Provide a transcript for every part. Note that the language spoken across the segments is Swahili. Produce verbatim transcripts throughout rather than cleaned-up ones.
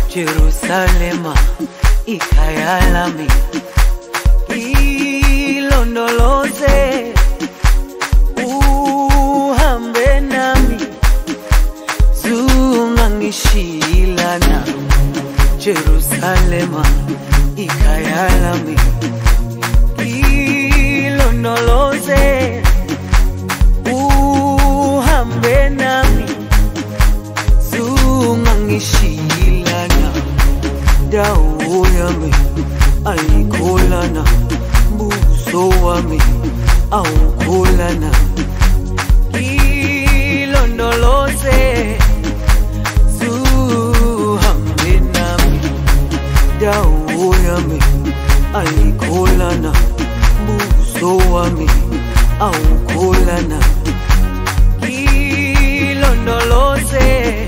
Jerusalema ikhaya lami, ilondoloze uhambe nami, zungangishilana. Jerusalema ikhaya lami, ilondoloze uhambe nami, zungangishilana. Dawo yami ayikholana, buso wami awukholana. Ilondoloze zuhambe nami, dawo yami ayikholana, buso wami awukholana. Ilondoloze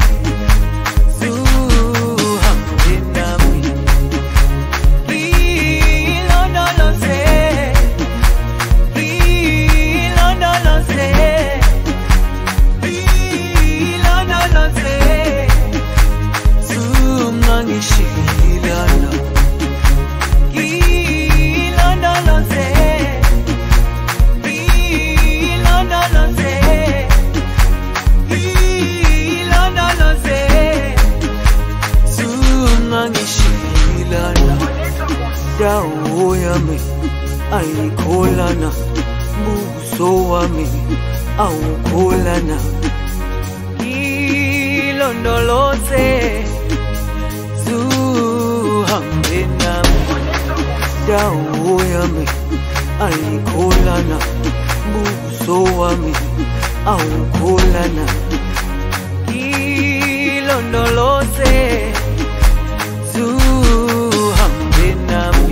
dawo yami ayikholana, buso wami awukholana. Ilondoloze zuhambe nami, dawo yami ayikholana, buso wami awukholana. Ilondoloze zuhambe nami.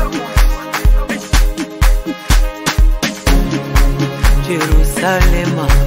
Jerusalema